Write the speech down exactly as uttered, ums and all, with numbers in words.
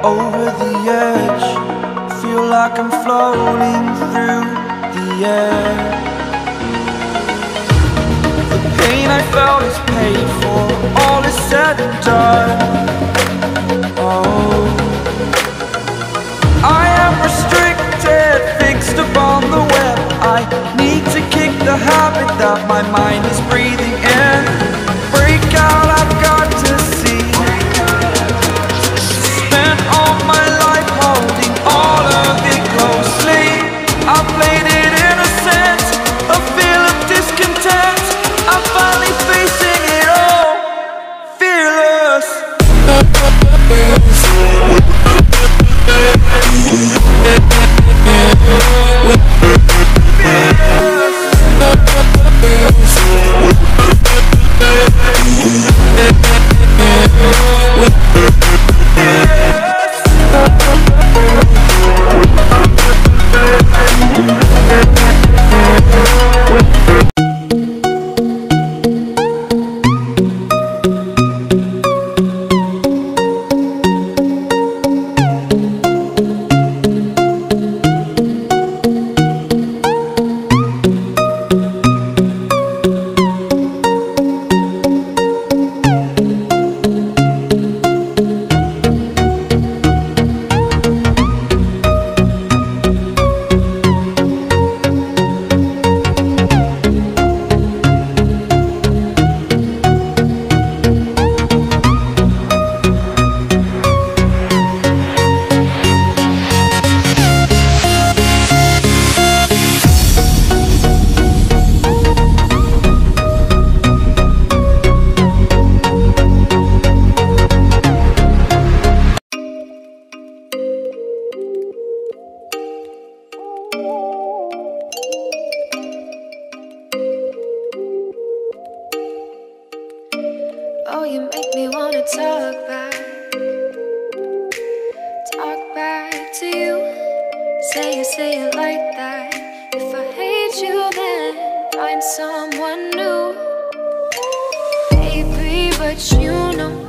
over the edge. Feel like I'm floating through the air. The pain I felt is paid for, all is said and done. Oh, I am restricted, fixed upon the web. I need to kick the habit that my mind is breathing in. Break out, I've got to see. Spent all my life holding all of it closely. I played it innocent, a feel of discontent. I'm finally facing it all, fearless. Oh, you make me wanna talk back, talk back to you. Say you say it like that. If I hate you, then find someone new, baby. But you know